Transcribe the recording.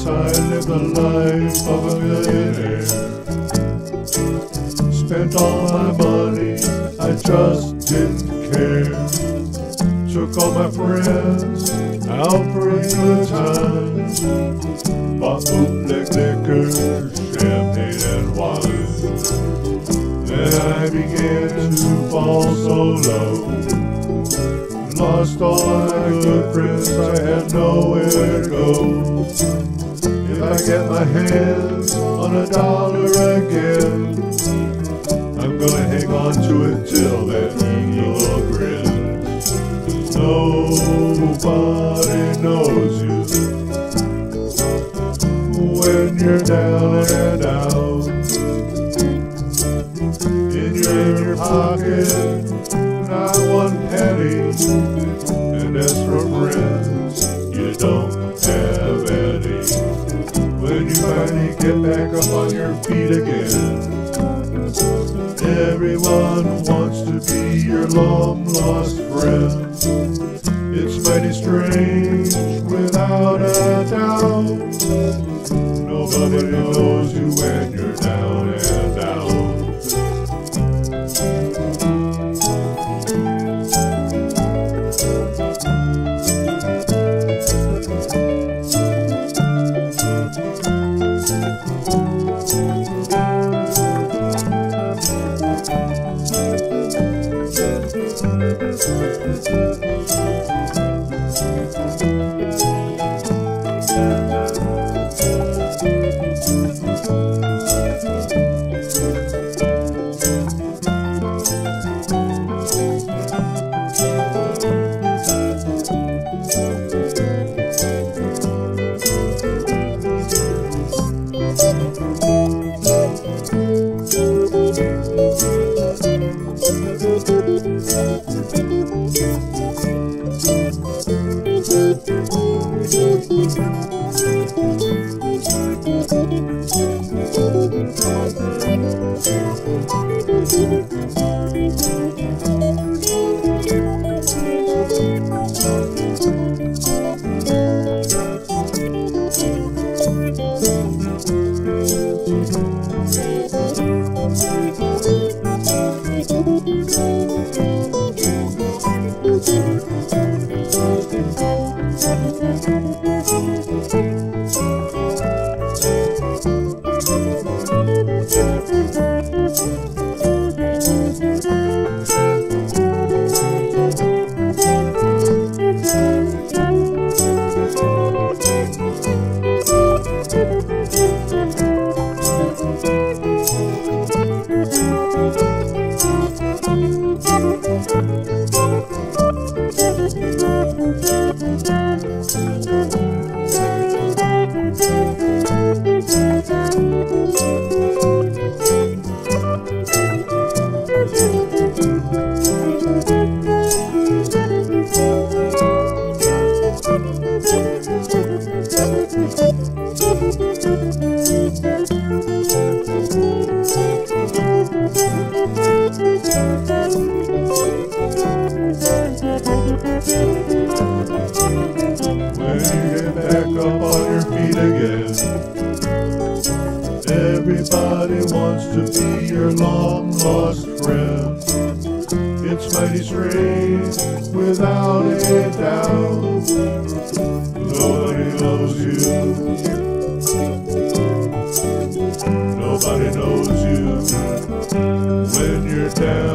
Yes, I live the life of a millionaire. Spent all my money, I just didn't care. Took all my friends out for a good time. Bought bootleg liquor, champagne and wine. Then I began to fall so low. Lost all my good friends, I had nowhere to go. If I get my hands on $1 again, I'm gonna hang on to it till that eagle grins. 'Cause nobody knows you when you're down and out. In your pocket, not one penny, and as for friends, you don't have any. When you finally get back up on your feet again, everyone wants to be your long-lost friend. It's mighty strange, without a doubt. Nobody knows you when you're down and out. When you get back up on your feet again, everybody wants to be your long-lost friend. It's mighty strange, without a doubt. Nobody knows you. Nobody knows you when you're down